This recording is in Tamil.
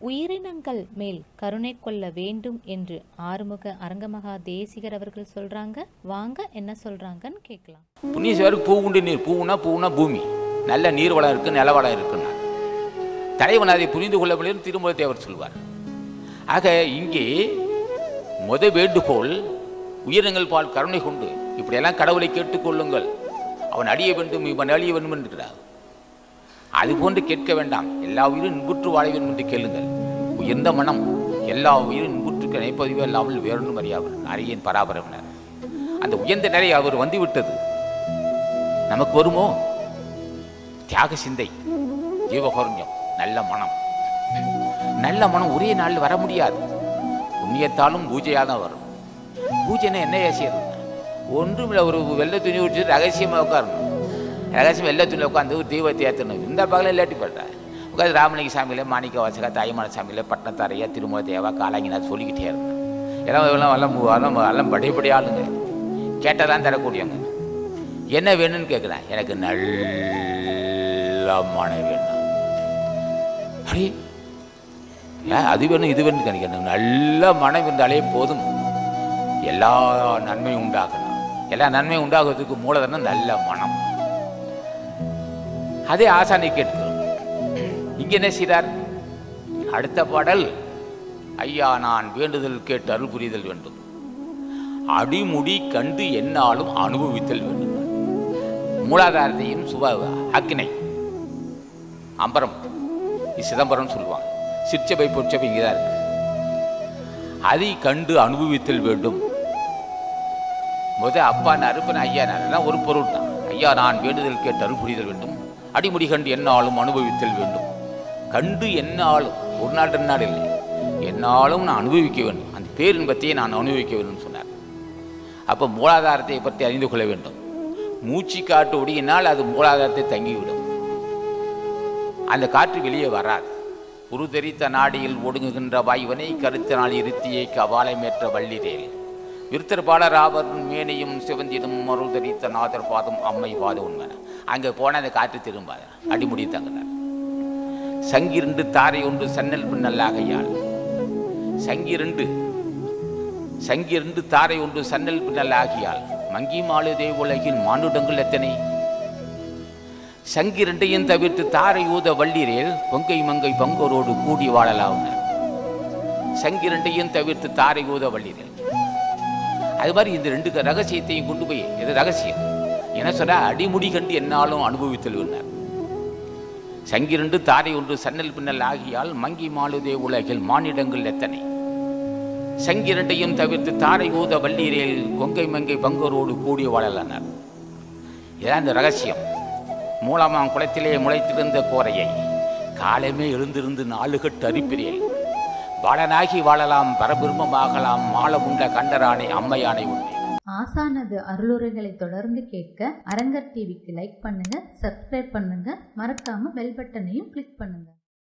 உயிரினங்கள் மேல் கருணை கொள்ள வேண்டும் என்று ஆறுமுக அரங்கமகா தேசிகர் அவர்கள் சொல்றாங்க. வாங்க என்ன சொல்றாங்கன்னு கேட்கலாம். புண்ணியசேவருக்கு பூ உண்டு நீர். பூவுனா பூமி, நல்ல நீர் வளம் இருக்கு, நில வளம் இருக்குன்னா தலைவன் அதை புரிந்து கொள்ள முடியும் திருமூல தேவர் சொல்வார். ஆக இங்கே வேண்டுகோள் உயிரினங்கள் பால் கருணை கொண்டு இப்படியெல்லாம் கடவுளை கேட்டுக்கொள்ளுங்கள், அவன் அழிய வேண்டும் இவன் அழிய வேண்டும் என்கிறார். அது போன்று கேட்க வேண்டாம், எல்லா உயிரும் இன்புற்று வாழ வேண்டும் என்று கேளுங்கள். உயர்ந்த மனம் எல்லா உயிரும் இன்புற்றுக்கு நினைப்பதுவே இல்லாமல் வேறொன்றும் அறியாமல் அரியன் பராபரவினர். அந்த உயர்ந்த நிலை அவர் வந்துவிட்டது, நமக்கு வருமோ? தியாக சிந்தை, ஜீவகோரண்யம், நல்ல மனம். நல்ல மனம் ஒரே நாளில் வர முடியாது, புண்ணியத்தாலும் பூஜையாக தான் வரும். பூஜைன்னா என்ன செய்யறது? ஒன்றும் இல்லை, ஒரு வெள்ளை துணி வச்சுட்டு ரகசியமாக உட்காரணும். ரகசியம் வெள்ளை துணியில் உட்காந்து ஒரு தீபத்தை ஏற்றணும். இந்த பகலில் இல்லாட்டி படுறேன் உட்காந்து ராமலிங்க சாமியில், மாணிக்க வாசகா, தாய்மான சாமியில், பட்டணத்தாரையா, திருமூல தேவா, காலாங்கினா சொல்லிக்கிட்டே இருந்தேன். எல்லாம் படைப்படி ஆளுங்க, கேட்டால் தான் தரக்கூடியவங்க. என்ன வேணும்னு கேட்குறேன். எனக்கு நல்ல மனம் வேணும். அப்படி அது வேணும் இது வேணும்னு நினைக்கிறேன். நல்ல மனம் இருந்தாலே போதும், எல்லா நன்மையும் உண்டாகணும். எல்லா நன்மையும் உண்டாகுறதுக்கு மூலதனம் நல்ல மனம். அதே ஆசானை கேட்கிறோம். இங்க என்ன செய்தார்? அடுத்த பாடல், ஐயா நான் வேண்டுதல் கேட்டு அருள் புரிதல் வேண்டும், அடிமுடி கண்டு என்னாலும் அனுபவித்தல் வேண்டும். மூலாதாரத்தையும் அக்னை அம்பரம் சிதம்பரம் சொல்லுவாங்க, சிற்சபை பொற்சபை இங்கேதான் இருக்கு. அதை கண்டு அனுபவித்தல் வேண்டும். அப்பா அருப்பன் ஐயா ஒரு பொருள் தான். ஐயா நான் வேண்டுதல் கேட்டு அருள் புரிதல் வேண்டும், அடிமுடி கண்டு என்னாலும் அனுபவித்தல் வேண்டும். கண்டு என்னாலும், ஒரு நாள் ரெண்டு நாள் இல்லை, என்னாலும் நான் அனுபவிக்க வேண்டும், அந்த பேரின்பத்தையே நான் அனுபவிக்க வேண்டும் சொன்னார். அப்போ மூலாதாரத்தை பற்றி அறிந்து கொள்ள வேண்டும். மூச்சு காற்று ஒடியினால் அது மூலாதாரத்தை தங்கிவிடும், அந்த காற்று வெளியே வராது. உரு தெரித்த நாடியில் ஒடுங்குகின்ற வாயுவனை கருத்தினால் இருத்தியை கவாலமேற்ற வள்ளிரேல் விருத்தற்பாளராவர் மேனையும் சிவந்திடும் மறு தெரித்த நாதர் பாதம் அம்மை பாதம் உண்மை. அங்கே போனால் அந்த காற்று திரும்பாத, அடிமுடி தங்கினார். சங்கிரண்டு தாரை ஒன்று சன்னல் பின்னல்லாகையால், சங்கிரண்டு தாரை ஒன்று சன்னல் பின்னல் ஆகியால் மங்கி மாளுதே உலகில் மானுடங்கள் எத்தனை. சங்கிரண்டையும் தவிர்த்து தாரை ஊத வள்ளிரேல் பொங்கை மங்கை பங்கோரோடு கூடி வாழலாம். சங்கிரண்டையும் தவிர்த்து தாரை ஊத வள்ளிரேல். அது மாதிரி இந்த ரெண்டு ரகசியத்தையும் கொண்டு போய், எது ரகசியம் என்ன சொல்ற? அடிமுடி கண்டு என்னாலும் அனுபவித்தல் வேண்டார். சங்கிரண்டு தாரை ஒன்று சன்னல் பின்னல் ஆகியால் மங்கி மாளுதே உலகில் மானிடங்கள் எத்தனை. சங்கிரண்டையும் தவிர்த்து தாரை ஊத வள்ளீரேல் கொங்கை மங்கை பங்கரோடு கூடி வாழலானார். இதான் இந்த ரகசியம். மூலமாம் குளத்திலே முளைத்திருந்த கோரையை காலமே எழுந்திருந்து நாலுகட்டு அரிப்பிரேல் வாழனாகி வாழலாம், பரபிரமமாகலாம், மாளமுண்ட கண்டரானை அம்மையானை உண்மை. ஆசானது அருளுரைகளை தொடர்ந்து கேட்க அரங்கர் டிவிக்கு லைக் பண்ணுங்க, சப்ஸ்கிரைப் பண்ணுங்க, மறக்காம பெல் பட்டனையும் கிளிக் பண்ணுங்க.